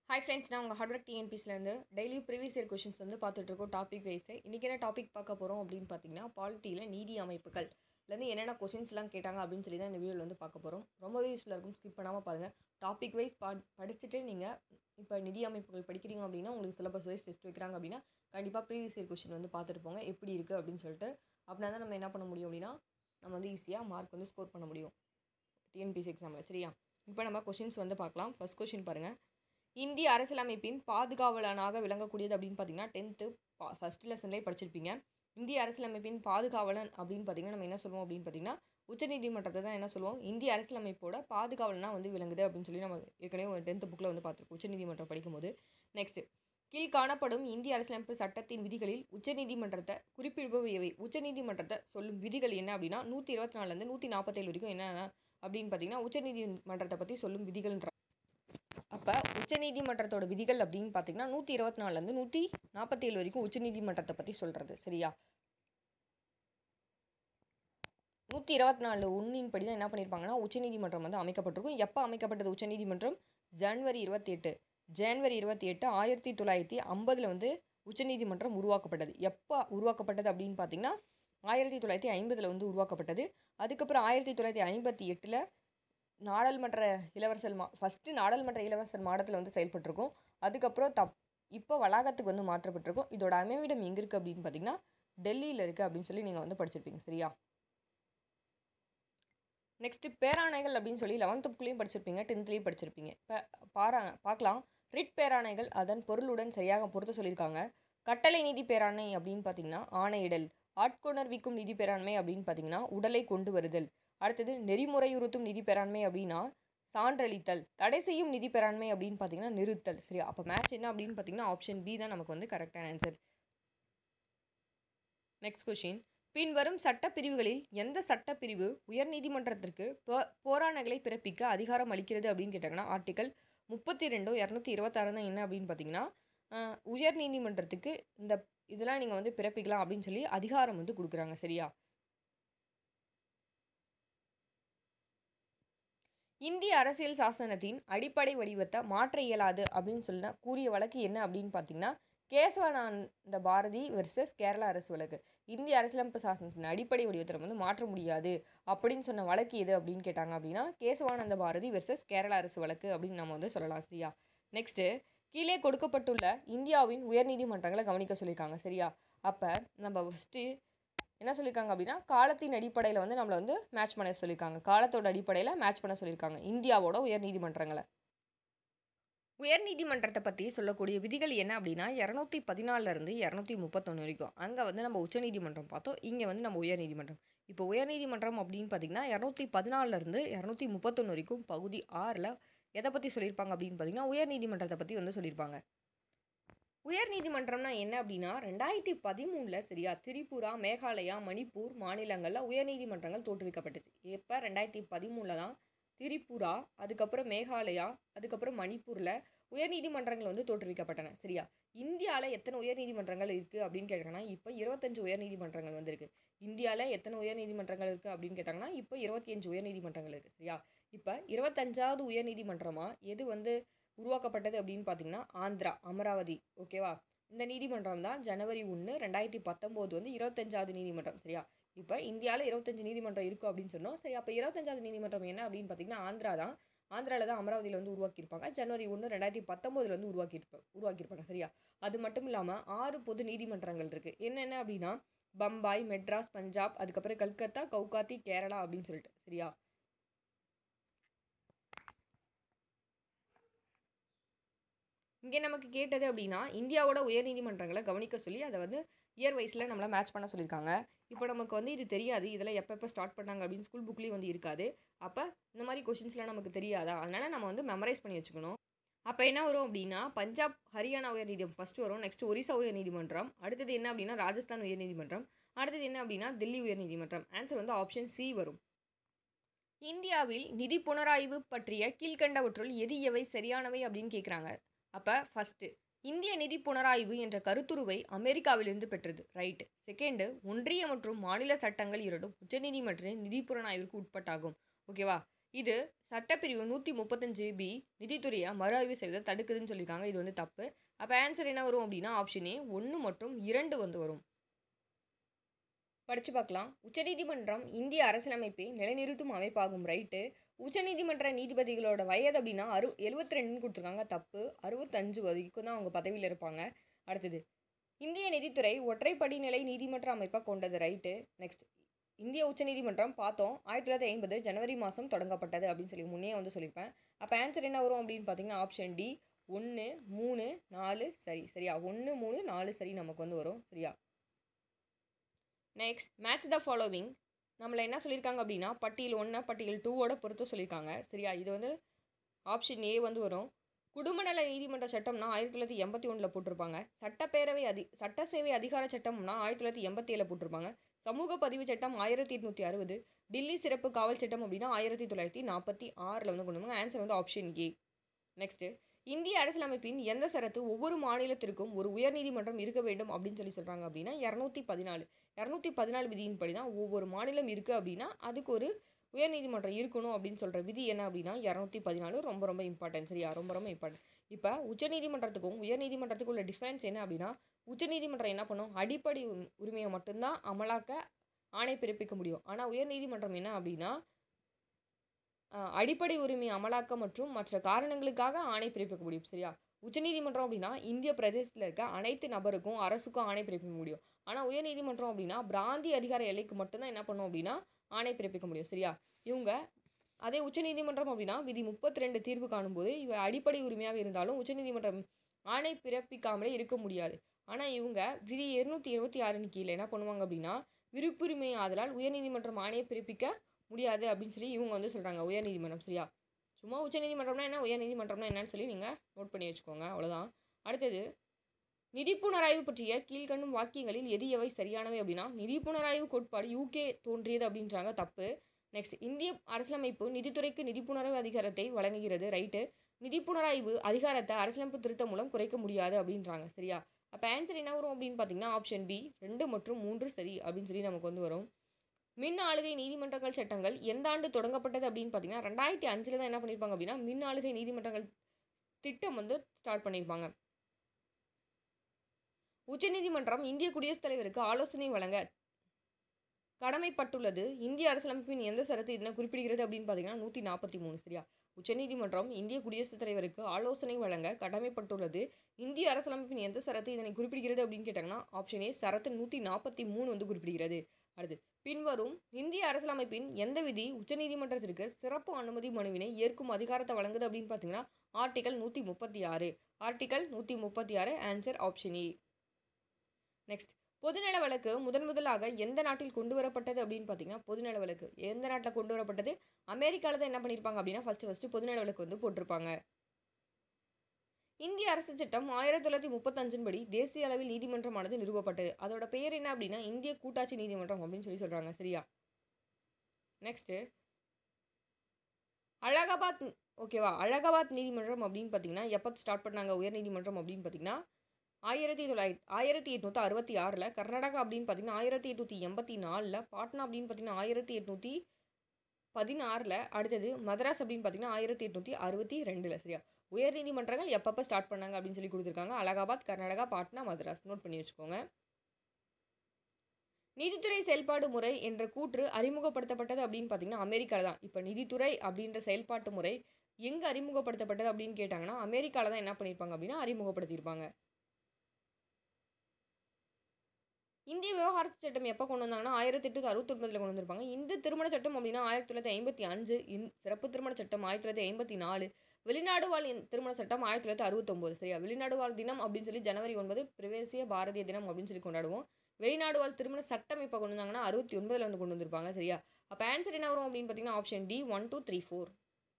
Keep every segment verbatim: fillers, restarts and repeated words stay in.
Hi friends, நான் உங்கள் hard work டிஎன்பிஎஸ்லேருந்து டெய்லி ப்ரீவியஸ் இயர் கொஷின்ஸ் வந்து பார்த்துட்ருக்கோம் டாபிக் வைஸு. இன்றைக்கி என்ன டாபிக் பார்க்க போகிறோம் அப்படின்னு பார்த்தீங்கன்னா, பாலிட்டியில் நீதி அமைப்புகள்லேருந்து என்னென்ன கொஷின்ஸ்லாம் கேட்டாங்க அப்படின்னு சொல்லி தான் இந்த வீடியோவில் வந்து பார்க்க போகிறோம். ரொம்பவே யூஸ்ஃபுல்லாக இருக்கும், ஸ்கிப் பண்ணாமல் பாருங்கள். டாபிக் வைஸ் பா படிச்சுட்டு நீங்கள் இப்போ நிதி அமைப்புகள் படிக்கிறீங்க அப்படின்னா, உங்களுக்கு சிலபஸ் வைஸ் டெஸ்ட் வைக்கிறாங்க அப்படின்னா கண்டிப்பாக ப்ரீவியஸ் இயர் கொஷின் வந்து பார்த்துட்டு போங்க எப்படி இருக்குது அப்படின்னு சொல்லிட்டு. அப்படின்னா தான் நம்ம என்ன பண்ண முடியும் அப்படின்னா, நம்ம வந்து ஈஸியாக மார்க் வந்து ஸ்கோர் பண்ண முடியும் டிஎன்பிஎஸ்சி எக்ஸாமில். சரியா? இப்போ நம்ம கொஷின்ஸ் வந்து பார்க்கலாம். ஃபர்ஸ்ட் கொஷின் பாருங்கள். இந்திய அரசியலமைப்பின் பாதுகாவலனாக விளங்கக்கூடியது அப்படின்னு பார்த்தீங்கன்னா டென்த்து பா ஃபஸ்ட் லெசன்லேயே படிச்சிருப்பீங்க. இந்திய அரசியலமைப்பின் பாதுகாவலன் அப்படின்னு பார்த்தீங்கன்னா நம்ம என்ன சொல்லுவோம் அப்படின்னு பார்த்தீங்கன்னா உச்சநீதிமன்றத்தை தான் என்ன சொல்லுவோம், இந்திய அரசியலமைப்போட பாதுகாவலனாக வந்து விளங்குது அப்படின்னு சொல்லி நம்ம ஏற்கனவே ஒரு டென்த்து புக்கில் வந்து பார்த்துருக்கோம் உச்சநீதிமன்றம் படிக்கும்போது. நெக்ஸ்ட், கீழ் காணப்படும் இந்திய அரசியலமைப்பு சட்டத்தின் விதிகளில் உச்சநீதிமன்றத்தை குறிப்பிடுபவை எவை? உச்சநீதிமன்றத்தை சொல்லும் விதிகள் என்ன அப்படின்னா நூற்றி இருபத்தி நாலுலேருந்து நூற்றி நாற்பத்தேழு வரைக்கும் என்ன அப்படின்னு பார்த்தீங்கன்னா உச்சநீதிமன்றத்தை பற்றி சொல்லும் விதிகள்ன்ற. அப்போ உச்சநீதிமன்றத்தோட விதிகள் அப்படின்னு பார்த்தீங்கன்னா நூற்றி இருபத்தி நாலுலேருந்து நூற்றி நாற்பத்தேழு வரைக்கும் உச்சநீதிமன்றத்தை பற்றி சொல்கிறது. சரியா? நூற்றி இருபத்தி நாலு ஒன்றின் படி தான் என்ன பண்ணியிருப்பாங்கன்னா உச்சநீதிமன்றம் வந்து அமைக்கப்பட்டிருக்கும். எப்போ அமைக்கப்பட்டது உச்சநீதிமன்றம்? ஜனவரி இருபத்தி எட்டு ஜனவரி இருபத்தி எட்டு ஆயிரத்தி தொள்ளாயிரத்தி ஐம்பதில் வந்து உச்சநீதிமன்றம் உருவாக்கப்பட்டது. எப்போ உருவாக்கப்பட்டது அப்படின்னு பார்த்தீங்கன்னா ஆயிரத்தி தொள்ளாயிரத்தி ஐம்பதில் வந்து உருவாக்கப்பட்டது. அதுக்கப்புறம் ஆயிரத்தி தொள்ளாயிரத்தி ஐம்பத்தி எட்டில் நாடாளுமன்ற இளவரசர் மா ஃபஸ்ட்டு நாடாளுமன்ற இளவரசர் மாடத்தில் வந்து செயல்பட்டிருக்கும். அதுக்கப்புறம் தப் இப்போ வளாகத்துக்கு வந்து மாற்றப்பட்டிருக்கும். இதோட அமைவிடம் எங்கே இருக்குது அப்படின்னு பார்த்தீங்கன்னா டெல்லியில் இருக்குது அப்படின்னு சொல்லி நீங்கள் வந்து படிச்சிருப்பீங்க. சரியா? நெக்ஸ்ட்டு பேராணைகள் அப்படின்னு சொல்லி லெவன்த்து புக்லேயும் படிச்சிருப்பீங்க, டென்த்லேயும் படிச்சிருப்பீங்க. இப்போ பாரா பார்க்கலாம். ரிட் பேராணைகள் அதன் பொருளுடன் சரியாக பொறுத்த சொல்லியிருக்காங்க. கட்டளை நீதி பேராணை அப்படின்னு பார்த்தீங்கன்னா ஆணையிடல். ஆட்கொணர்விக்கும் நிதி பேராண்மை அப்படின்னு பார்த்தீங்கன்னா உடலை கொண்டு வருதல். அடுத்தது நெறிமுறையுறுத்தும் நிதி பேராண்மை அப்படின்னா சான்றளித்தல். தடை செய்யும் நிதி பேராண்மை அப்படின்னு பார்த்தீங்கன்னா நிறுத்தல். சரியா? அப்போ மேட்ச் என்ன அப்படின்னு பார்த்தீங்கன்னா ஆப்ஷன் பி தான் நமக்கு வந்து கரெக்டான ஆன்சர். நெக்ஸ்ட் கொஷின், பின்வரும் சட்டப்பிரிவுகளில் எந்த சட்டப்பிரிவு உயர்நீதிமன்றத்திற்கு போ போராணைகளை பிறப்பிக்க அதிகாரம் அளிக்கிறது அப்படின்னு கேட்டாங்கன்னா ஆர்டிக்கல் முப்பத்தி ரெண்டு இரநூத்தி இருபத்தாறு தான் என்ன அப்படின்னு பார்த்தீங்கன்னா உயர் நீதிமன்றத்துக்கு இந்த இதெல்லாம் நீங்கள் வந்து பிறப்பிக்கலாம் அப்படின்னு சொல்லி அதிகாரம் வந்து கொடுக்குறாங்க. சரியா? இந்திய அரசியல் சாசனத்தின் அடிப்படை வடிவத்தை மாற்ற இயலாது அப்படின்னு சொல்ல கூறிய வழக்கு என்ன அப்படின்னு பார்த்தீங்கன்னா கேசவானந்த பாரதி வெர்சஸ் கேரளா அரசு வழக்கு. இந்திய அரசியலமைப்பு சாசனத்தின் அடிப்படை வடிவத்தை வந்து மாற்ற முடியாது அப்படின்னு சொன்ன வழக்கு எது அப்படின்னு கேட்டாங்க அப்படின்னா கேசவானந்த பாரதி வெர்சஸ் கேரளா அரசு வழக்கு அப்படின்னு நம்ம வந்து சொல்லலாம். சரியா? நெக்ஸ்ட்டு, கீழே கொடுக்கப்பட்டுள்ள இந்தியாவின் உயர்நீதிமன்றங்களை கவனிக்க சொல்லியிருக்காங்க. சரியா? அப்போ நம்ம ஃபஸ்ட்டு என்ன சொல்லியிருக்காங்க அப்படின்னா காலத்தின் அடிப்படையில் வந்து நம்மளை வந்து மேட்ச் பண்ண சொல்லியிருக்காங்க. காலத்தோட அடிப்படையில் மேட்ச் பண்ண சொல்லியிருக்காங்க இந்தியாவோட உயர்நீதிமன்றங்களை. உயர்நீதிமன்றத்தை பற்றி சொல்லக்கூடிய விதிகள் என்ன அப்படின்னா இரநூத்தி பதினாலிருந்து இரநூத்தி முப்பத்தொன்று வரைக்கும். அங்கே வந்து நம்ம உச்சநீதிமன்றம் பார்த்தோம், இங்கே வந்து நம்ம உயர்நீதிமன்றம். இப்போ உயர்நீதிமன்றம் அப்படின்னு பார்த்தீங்கன்னா இரநூத்தி பதினாலிருந்து இரநூத்தி முப்பத்தொன்று வரைக்கும் பகுதி ஆறில் எதை பற்றி சொல்லியிருப்பாங்க அப்படின்னு பார்த்தீங்கன்னா உயர்நீதிமன்றத்தை பற்றி வந்து சொல்லியிருப்பாங்க. உயர்நீதிமன்றம்னா என்ன அப்படின்னா ரெண்டாயிரத்தி பதிமூணில் சரியா திரிபுரா, மேகாலயா, மணிப்பூர் மாநிலங்களில் உயர்நீதிமன்றங்கள் தோற்றுவிக்கப்பட்டுச்சு. எப்போ? ரெண்டாயிரத்தி பதிமூணில் தான் திரிபுரா, அதுக்கப்புறம் மேகாலயா, அதுக்கப்புறம் மணிப்பூரில் உயர்நீதிமன்றங்கள் வந்து தோற்றுவிக்கப்பட்டன. சரியா? இந்தியாவில் எத்தனை உயர்நீதிமன்றங்கள் இருக்குது அப்படின்னு கேட்டாங்கன்னா இப்போ இருபத்தஞ்சு உயர்நீதிமன்றங்கள் வந்து இருக்குது. இந்தியாவில் எத்தனை உயர்நீதிமன்றங்கள் இருக்குது அப்படின்னு கேட்டாங்கன்னா இப்போ இருபத்தி அஞ்சு உயர்நீதிமன்றங்கள் இருக்குது. சரியா? இப்போ இருபத்தஞ்சாவது உயர்நீதிமன்றமாக எது வந்து உருவாக்கப்பட்டது அப்படின்னு பார்த்தீங்கன்னா ஆந்திரா, அமராவதி. ஓகேவா? இந்த நீதிமன்றம் தான் ஜனவரி ஒன்று ரெண்டாயிரத்தி பத்தொம்போது வந்து இருபத்தஞ்சாவது நீதிமன்றம். சரியா? இப்போ இந்தியாவில் இருபத்தஞ்சு நீதிமன்றம் இருக்கும் அப்படின்னு சொன்னோம். சரி, அப்போ இருபத்தஞ்சாவது நீதிமன்றம் என்ன அப்படின்னு பார்த்தீங்கன்னா ஆந்திரா தான். ஆந்திராவில் தான் அமராவதியில் வந்து உருவாக்கியிருப்பாங்க. ஜனவரி ஒன்று ரெண்டாயிரத்தி பத்தொம்போதில் வந்து உருவாக்கியிருப்ப உருவாக்கியிருப்பாங்க. சரியா? அது மட்டும் இல்லாமல் ஆறு பொது நீதிமன்றங்கள் இருக்குது. என்னென்ன அப்படின்னா பம்பாய், மெட்ராஸ், பஞ்சாப், அதுக்கப்புறம் கல்கத்தா, கவுகாத்தி, கேரளா அப்படின்னு சொல்லிட்டு. சரியா? இங்கே நமக்கு கேட்டது அப்படின்னா இந்தியாவோட உயர்நீதிமன்றங்களை கவனிக்க சொல்லி அதை வந்து இயர் வைஸில் நம்மளை மேட்ச் பண்ண சொல்லியிருக்காங்க. இப்போ நமக்கு வந்து இது தெரியாது, இதெல்லாம் எப்போ எப்போ ஸ்டார்ட் பண்ணாங்க அப்படின்னு ஸ்கூல் புக்லேயும் வந்து இருக்காது. அப்போ இந்த மாதிரி கொஷின்ஸ்லாம் நமக்கு தெரியாதா, அதனால் நம்ம வந்து மெமரைஸ் பண்ணி வச்சுக்கணும். அப்போ என்ன வரும் அப்படின்னா பஞ்சாப், ஹரியானா உயர்நீதிமன்றம் ஃபஸ்ட்டு வரும். நெக்ஸ்ட் ஒரிசா உயர்நீதிமன்றம். அடுத்தது என்ன அப்படின்னா ராஜஸ்தான் உயர்நீதிமன்றம். அடுத்தது என்ன அப்படின்னா தில்லி உயர்நீதிமன்றம். ஆன்சர் வந்து ஆப்ஷன் சி வரும். இந்தியாவில் நிதி புனராய்வு பற்றிய கீழ்கண்டவற்றுள் எது எவை சரியானவை அப்படின்னு கேட்குறாங்க. அப்போ ஃபஸ்ட்டு இந்திய நிதி புனராய்வு என்ற கருத்துருவை அமெரிக்காவிலிருந்து பெற்றது. ரைட்டு. செகண்டு, ஒன்றிய மற்றும் மாநில சட்டங்கள் இரண்டும் உச்சநீதிமன்றத்தின் நிதி புலனாய்விற்கு உட்பட்டாகும். ஓகேவா? இது சட்டப்பிரிவு நூற்றி முப்பத்தஞ்சு பி நிதித்துறையை மறு ஆய்வு செய்வதை தடுக்குதுன்னு சொல்லியிருக்காங்க. இது வந்து தப்பு. அப்போ ஆன்சர் என்ன வரும் அப்படின்னா ஆப்ஷன் ஏ ஒன்று மற்றும் இரண்டு வந்து வரும். படித்து பார்க்கலாம். உச்சநீதிமன்றம் இந்திய அரசியலமைப்பை நிலைநிறுத்தும் அமைப்பாகும். ரைட்டு. உச்சநீதிமன்ற நீதிபதிகளோட வயது அப்படின்னா அறு எழுபத்தி ரெண்டுன்னு கொடுத்துருக்காங்க. தப்பு. அறுபத்தஞ்சு வரைக்கும் தான் அவங்க பதவியில் இருப்பாங்க. அடுத்தது இந்திய நிதித்துறை ஒற்றைப்படிநிலை நீதிமன்ற அமைப்பாக கொண்டது. ரைட்டு. நெக்ஸ்ட் இந்திய உச்சநீதிமன்றம் பார்த்தோம் ஆயிரத்தி தொள்ளாயிரத்தி ஐம்பது ஜனவரி மாதம் தொடங்கப்பட்டது அப்படின்னு சொல்லி முன்னே வந்து சொல்லியிருப்பேன். அப்போ ஆன்சர் என்ன வரும் அப்படின்னு பார்த்தீங்கன்னா ஆப்ஷன் டி ஒன்று மூணு நாலு சரி. சரியா? ஒன்று மூணு நாலு சரி நமக்கு வந்து வரும். சரியா? நெக்ஸ்ட் மேட்ச் த ஃபாலோவிங் நம்மளை என்ன சொல்லியிருக்காங்க அப்படின்னா பட்டியல் ஒன்று பட்டியல் டூவோட பொறுத்து சொல்லியிருக்காங்க. சரியா? இது வந்து ஆப்ஷன் ஏ வந்து வரும். குடும்ப நல நீதிமன்ற சட்டம்னா ஆயிரத்தி தொள்ளாயிரத்தி எண்பத்தி ஒன்றில் போட்டிருப்பாங்க. சட்டப்பேரவை அதி சட்ட சேவை அதிகார சட்டம்னா ஆயிரத்தி தொள்ளாயிரத்தி எண்பத்தி ஏழில் போட்டிருப்பாங்க. சமூக பதிவு சட்டம் ஆயிரத்தி எட்நூற்றி அறுபது. டில்லி சிறப்பு காவல் சட்டம் அப்படின்னா ஆயிரத்தி தொள்ளாயிரத்தி நாற்பத்தி ஆறில் வந்து கொண்டு வந்தாங்க. ஆன்சர் வந்து ஆப்ஷன் ஏ. நெக்ஸ்ட்டு இந்திய அரசியலமைப்பின் எந்த சரத்து ஒவ்வொரு மாநிலத்திற்கும் ஒரு உயர்நீதிமன்றம் இருக்க வேண்டும் அப்படின்னு சொல்லி சொல்கிறாங்க அப்படின்னா இரநூத்தி பதினாலு இரநூத்தி பதினாலு விதியின்படி தான் ஒவ்வொரு மாநிலம் இருக்குது அப்படின்னா அதுக்கு ஒரு உயர்நீதிமன்றம் இருக்கணும் அப்படின்னு சொல்கிற விதி என்ன அப்படின்னா இரநூத்தி பதினாலு ரொம்ப ரொம்ப இம்பார்ட்டன்ட். சரியா? ரொம்ப ரொம்ப இம்பார்ட்டன்ட். இப்போ உச்சநீதிமன்றத்துக்கும் உயர்நீதிமன்றத்துக்கும் உள்ள டிஃப்ரென்ஸ் என்ன அப்படின்னா உச்சநீதிமன்றம் என்ன பண்ணும் அடிப்படை உரிமையை மட்டும்தான் அமலாக்க ஆணை பிறப்பிக்க முடியும். ஆனால் உயர்நீதிமன்றம் என்ன அப்படின்னா அடிப்படை உரிமை அமலாக்க மற்றும் மற்ற காரணங்களுக்காக ஆணை பிறப்பிக்க முடியும். சரியா? உச்சநீதிமன்றம் அப்படின்னா இந்திய பிரதேசத்தில் இருக்க அனைத்து நபருக்கும் அரசுக்கும் ஆணை பிறப்பிக்க முடியும். ஆனால் உயர்நீதிமன்றம் அப்படின்னா பிராந்திய அதிகார எல்லைக்கு மட்டும்தான் என்ன பண்ணும் அப்படின்னா ஆணை பிறப்பிக்க முடியும். சரியா? இவங்க அதே உச்சநீதிமன்றம் அப்படின்னா விதி முப்பத்தி ரெண்டு தீர்வு காணும்போது இவ அடிப்படை உரிமையாக இருந்தாலும் உச்சநீதிமன்றம் ஆணை பிறப்பிக்காமலே இருக்க முடியாது. ஆனால் இவங்க விதி இருநூத்தி இருபத்தி ஆறின் கீழே என்ன பண்ணுவாங்க அப்படின்னா விருப்புரிமை ஆதலால் உயர்நீதிமன்றம் ஆணையை பிறப்பிக்க முடியாது அப்படின்னு சொல்லி இவங்க வந்து சொல்கிறாங்க உயர்நீதிமன்றம். சரியா? சும்மா உச்சநீதிமன்றம்னா என்ன உயர்நீதிமன்றம்னா என்னன்னு சொல்லி நீங்கள் நோட் பண்ணி வச்சுக்கோங்க. அவ்வளோதான். அடுத்தது நிதி புனராய்வு பற்றிய கீழ்கண்ணும் வாக்கியங்களில் எது எவை சரியானவை அப்படின்னா நிதி புனராய்வு கோட்பாடு யூகே தோன்றியது அப்படின்றாங்க. தப்பு. நெக்ஸ்ட் இந்திய அரசியலமைப்பு நிதித்துறைக்கு நிதி புனராய்வு அதிகாரத்தை வழங்குகிறது. ரைட்டு. நிதி புனராய்வு அதிகாரத்தை அரசியலமைப்பு திருத்தம் மூலம் குறைக்க முடியாது அப்படின்றாங்க. சரியா? அப்போ ஆன்சர் என்ன வரும் அப்படின்னு பார்த்தீங்கன்னா ஆப்ஷன் பி ரெண்டு மற்றும் மூன்று சரி அப்படின்னு சொல்லி நமக்கு வந்து வரும். மின் ஆளுகை நீதிமன்றங்கள் சட்டங்கள் எந்த ஆண்டு தொடங்கப்பட்டது அப்படின்னு பார்த்தீங்கன்னா ரெண்டாயிரத்தி அஞ்சில் தான் என்ன பண்ணியிருப்பாங்க அப்படின்னா மின் ஆளுகை நீதிமன்றங்கள் திட்டம் வந்து ஸ்டார்ட் பண்ணியிருப்பாங்க. உச்சநீதிமன்றம் இந்திய குடியரசுத் தலைவருக்கு ஆலோசனை வழங்க கடமைப்பட்டுள்ளது. இந்திய அரசியலமைப்பின் எந்த சரத்து இதனை குறிப்பிடுகிறது அப்படின்னு பார்த்தீங்கன்னா நூற்றி நாற்பத்தி மூணு. சரியா? உச்சநீதிமன்றம் இந்திய குடியரசுத் தலைவருக்கு ஆலோசனை வழங்க கடமைப்பட்டுள்ளது. இந்திய அரசியலமைப்பின் எந்த சரத்து இதனை குறிப்பிடுகிறது அப்படின்னு கேட்டாங்கன்னா ஆப்ஷன் ஏ சரத்து நூற்றி நாற்பத்தி மூணு வந்து குறிப்பிடுகிறது. அடுத்து பின்வரும் இந்திய அரசியலமைப்பின் எந்த விதி உச்சநீதிமன்றத்திற்கு சிறப்பு அனுமதி மனுவினை ஏற்கும் அதிகாரத்தை வழங்குது அப்படின்னு பார்த்தீங்கன்னா ஆர்டிகல் நூற்றி முப்பத்தி ஆறு. ஆர்டிகல் நூற்றி முப்பத்தி ஆறு. Answer option A. நெக்ஸ்ட் பொதுநல வழக்கு முதன் முதலாக எந்த நாட்டில் கொண்டு வரப்பட்டது அப்படின்னு பார்த்தீங்கன்னா பொதுநல வழக்கு எந்த நாட்டில் கொண்டு வரப்பட்டது அமெரிக்காவில் தான் என்ன பண்ணியிருப்பாங்க அப்படின்னா ஃபஸ்ட்டு ஃபஸ்ட்டு பொதுநல வழக்கு வந்து போட்டிருப்பாங்க. இந்திய அரசு சட்டம் ஆயிரத்தி தொள்ளாயிரத்தி முப்பத்தஞ்சின் படி தேசிய அளவில் நீதிமன்றமானது நிறுவப்பட்டது. அதோட பெயர் என்ன அப்படின்னா இந்திய கூட்டாட்சி நீதிமன்றம் அப்படின்னு சொல்லி சொல்கிறாங்க. சரியா? நெக்ஸ்ட்டு அலகாபாத் ஓகேவா அலகாபாத் நீதிமன்றம் அப்படின்னு பார்த்தீங்கன்னா எப்போ ஸ்டார்ட் பண்ணாங்க உயர்நீதிமன்றம் அப்படின்னு பார்த்தீங்கன்னா ஆயிரத்தி தொள்ளாயிரத்தி ஆயிரத்தி எட்நூற்றி அறுபத்தி ஆறில் கர்நாடகா அப்படின்னு பார்த்தீங்கன்னா ஆயிரத்தி எட்நூற்றி எண்பத்தி நாலில் பாட்னா அப்படின்னு பார்த்தீங்கன்னா ஆயிரத்தி எட்நூற்றி பதினாறில் அடுத்தது மதராஸ் அப்படின்னு பார்த்தீங்கன்னா ஆயிரத்தி எட்நூற்றி அறுபத்தி ரெண்டில். சரியா? உயர்நீதிமன்றங்கள் எப்பப்போ ஸ்டார்ட் பண்ணாங்க அப்படின்னு சொல்லி கொடுத்துருக்காங்க அலகாபாத் கர்நாடகா பாட்னா மதராஸ். நோட் பண்ணி வச்சுக்கோங்க. நீதித்துறை செயல்பாடு முறை என்ற கூற்று அறிமுகப்படுத்தப்பட்டது அப்படின்னு பார்த்தீங்கன்னா அமெரிக்காவில் தான். இப்போ நிதித்துறை அப்படின்ற செயல்பாட்டு முறை எங்கே அறிமுகப்படுத்தப்பட்டது அப்படின்னு கேட்டாங்கன்னா அமெரிக்காவில் தான் என்ன பண்ணியிருப்பாங்க அப்படின்னா அறிமுகப்படுத்தியிருப்பாங்க. இந்திய விவகாரத்து சட்டம் எப்போ கொண்டு வந்தாங்கன்னா ஆயிரத்தி எட்நூற்றி அறுபத்தி ஒன்பதில் கொண்டு வந்திருப்பாங்க. இந்த திருமண சட்டம் அப்படின்னா ஆயிரத்தி தொள்ளாயிரத்தி ஐம்பத்தி அஞ்சு இந் சிறப்பு திருமண சட்டம் ஆயிரத்தி தொள்ளாயிரத்தி ஐம்பத்தி நாலு வெளிநாடு வாழ் திருமண சட்டம் ஆயிரத்தி தொள்ளாயிரத்தி அறுபத்தொம்போது. சரியா? வெளிநாடு வாழ் தினம் அப்படின்னு சொல்லி ஜனவரி ஒன்பது பிரவேசிய பாரதிய தினம் அப்படின்னு சொல்லி கொண்டாடுவோம். வெளிநாடு வாழ் திருமண சட்டம் இப்போ கொண்டு வந்தாங்கன்னா அறுபத்தி ஒன்பதில் வந்து கொண்டு வந்திருப்பாங்க. சரியா? அப்போ ஆன்சர் என்ன வரும் அப்படின்னு பார்த்தீங்கன்னா option D one two three four.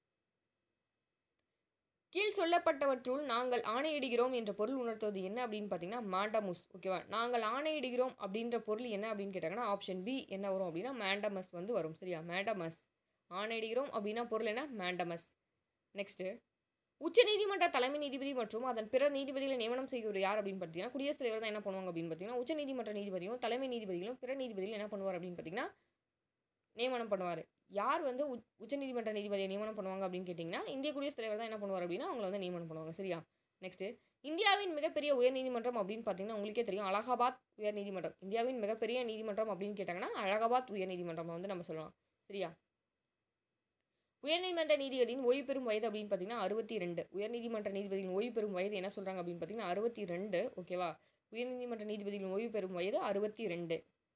கீழ் சொல்லப்பட்டவற்றுள் நாங்கள் ஆணையிடுகிறோம் என்ற பொருள் உணர்த்துவது என்ன அப்படின்னு பார்த்தீங்கன்னா மாண்டமஸ். ஓகேவா? நாங்கள் ஆணையிடுகிறோம் அப்படின்ற பொருள் என்ன அப்படின்னு கேட்டாங்கன்னா ஆப்ஷன் பி என்ன வரும் அப்படின்னா மேண்டமஸ் வந்து வரும். சரியா? மேண்டமஸ் ஆணையிடுகிறோம் அப்படின்னா பொருள் என்ன மேண்டமஸ். நெக்ஸ்ட்டு உச்சநீதிமன்ற தலைமை நீதிபதி மற்றும் அதன் பிற நீதிபதிகளை நியமனம் செய்கிறவர் யார் அப்படின்னு பார்த்தீங்கன்னா குடியரசுத் தலைவர் தான் என்ன பண்ணுவாங்க அப்படின்னு பார்த்தீங்கன்னா உச்சநீதிமன்ற நீதிபதியும் தலைமை நீதிபதிகளும் பிற நீதிபதிகள் என்ன பண்ணுவார் அப்படின்னு பார்த்தீங்கன்னா நியமனம் பண்ணுவார். யார் வந்து உ உச்சநீதிமன்ற நீதிபதியை நியமனம் பண்ணுவாங்க அப்படின்னு கேட்டிங்கன்னா, இந்திய குடியரசுத் தலைவர் தான் என்ன பண்ணுவார் அப்படின்னா, அவங்கள வந்து நியமனம் பண்ணுவாங்க. சரியா? நெக்ஸ்ட்டு இந்தியாவின் மிகப்பெரிய உயர்நீதிமன்றம் அப்படின்னு பார்த்தீங்கன்னா, உங்களுக்கே தெரியும் அலகாபாத் உயர்நீதிமன்றம். இந்தியாவின் மிகப்பெரிய நீதிமன்றம் அப்படின்னு கேட்டாங்கன்னா, அலகாபாத் உயர்நீதிமன்றம் வந்து நம்ம சொல்லலாம். சரியா? உயர்நீதிமன்ற நீதிபதியின் ஓய்வு பெறும் வயது அப்படின்னு பார்த்தீங்கன்னா அறுபத்தி இரண்டு. உயர்நீதிமன்ற நீதிபதியின் ஓய்வு பெறும் வயது என்ன சொல்றாங்க அப்படின்னு பார்த்தீங்கன்னா அறுபத்தி இரண்டு. ஓகேவா? உயர்நீதிமன்ற நீதிபதியின் ஓய்வு பெறும் வயது அறுபத்தி இரண்டு.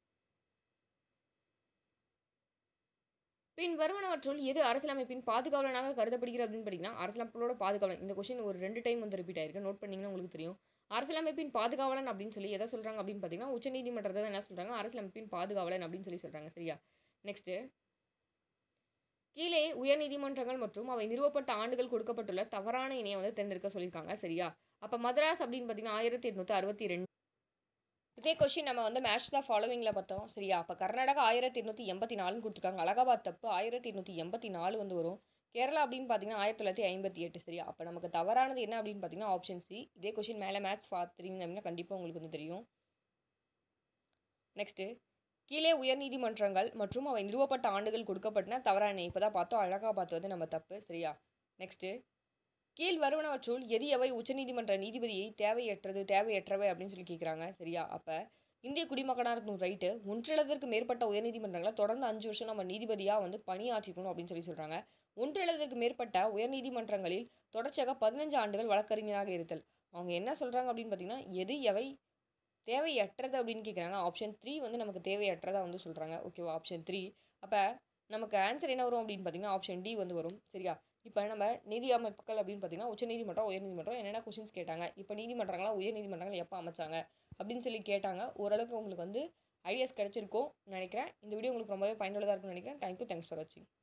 பின் வருவனவற்றுள் எது அரசியலமைப்பின் பாதுகாவலனாக கருதப்படுகிறது அப்படின்னு பார்த்தீங்கன்னா, அரசியலமைப்போட பாதுகாவலன். இந்த கொஸ்டின் ஒரு ரெண்டு டைம் வந்து ரிப்பீட் ஆயிருக்கு. நோட் பண்ணீங்கன்னா உங்களுக்கு தெரியும். அரசியலமைப்பின் பாதுகாவலன் அப்படின்னு சொல்லி எதை சொல்றாங்க அப்படின்னு பார்த்தீங்கன்னா, உச்சநீதிமன்றத்தை தான் என்ன சொல்றாங்க? அரசியலமைப்பின் பாதுகாவலன் அப்படின்னு சொல்லி சொல்றாங்க. சரியா? நெக்ஸ்ட்டு கீழே உயர்நீதிமன்றங்கள் மற்றும் அவை நிறுவப்பட்ட ஆண்டுகள் கொடுக்கப்பட்டுள்ள தவறான இணையை வந்து தேர்ந்தெடுக்க சொல்லியிருக்காங்க. சரியா? அப்போ மதராஸ் அப்படின்னு பார்த்தீங்கன்னா ஆயிரத்தி எட்நூற்றி அறுபத்தி ரெண்டு. இதே கொஸ்டின் நம்ம வந்து மேட்ச் த ஃபாலோவிங்கில் பார்த்தோம். சரியா? அப்போ கர்நாடகா ஆயிரத்தி எட்நூற்றி எண்பத்தி நாலுன்னு கொடுத்துருக்காங்க. அலகாபாத் தப்பு ஆயிரத்தி எட்நூற்றி எண்பத்தி நாலு வந்து வரும். கேரளா அப்படின்னு பார்த்தீங்கன்னா ஆயிரத்தி தொள்ளாயிரத்தி ஐம்பத்தி எட்டு. சரியா? அப்போ நமக்கு தவறானது என்ன அப்படின்னு பார்த்தீங்கன்னா ஆப்ஷன் சி. இதே கொஸ்டின் மேலே மேட்ச் பார்த்துறீங்க அப்படின்னா கண்டிப்பாக உங்களுக்கு வந்து தெரியும். நெக்ஸ்ட்டு கீழே உயர்நீதிமன்றங்கள் மற்றும் அவை நிறுவப்பட்ட ஆண்டுகள் கொடுக்கப்பட்டன தவறான இப்போ தான் பார்த்தோம். அலகாபாத் வந்து நம்ம தப்பு. சரியா? நெக்ஸ்ட்டு கீழ் வருவனவற்றுள் எது எவை உச்சநீதிமன்ற நீதிபதியை தேவையற்றது தேவையற்றவை அப்படின்னு சொல்லி கேட்குறாங்க. சரியா? அப்போ இந்திய குடிமகனாக இருக்கணும் ரைட்டு. ஒன்றல்லதற்கு மேற்பட்ட உயர்நீதிமன்றங்களை தொடர்ந்து அஞ்சு வருஷம் நம்ம நீதிபதியாக வந்து பணியாற்றிக்கணும் அப்படின்னு சொல்லி சொல்கிறாங்க. ஒன்றல்லதற்கு மேற்பட்ட உயர்நீதிமன்றங்களில் தொடர்ச்சியாக பதினஞ்சு ஆண்டுகள் வழக்கறிஞராக இருத்தல். அவங்க என்ன சொல்கிறாங்க அப்படின்னு பார்த்தீங்கன்னா எது எவை தேவையற்றது அப்படின்னு கேட்குறாங்க. ஆப்ஷன் த்ரீ வந்து நமக்கு தேவையற்றதாக வந்து சொல்கிறாங்க. ஓகேவா? Option three. அப்போ நமக்கு ஆன்சர் என்ன வரும் அப்படின்னு பார்த்தீங்கன்னா ஆப்ஷன் டி வந்து வரும். சரியா? இப்போ நம்ம நீதி அமைப்புகள் அப்படின்னு பார்த்தீங்கன்னா உச்சநீதிமன்றம் உயர்நீதிமன்றம் என்னென்ன கொஸ்டின்ஸ் கேட்டாங்க, இப்போ நீதிமன்றங்களாக உயர்நீதிமன்றங்கள் எப்போ அமைச்சாங்க அப்படின்னு சொல்லி கேட்டாங்க. ஓரளவுக்கு உங்களுக்கு வந்து ஐடியாஸ் கிடச்சிருக்கும் நினைக்கிறேன். இந்த வீடியோ உங்களுக்கு ரொம்பவே பயனுள்ளதாக இருக்கும்னு நினைக்கிறேன். தேங்க்யூ. தேங்க்ஸ் ஃபார் வாட்சிங்.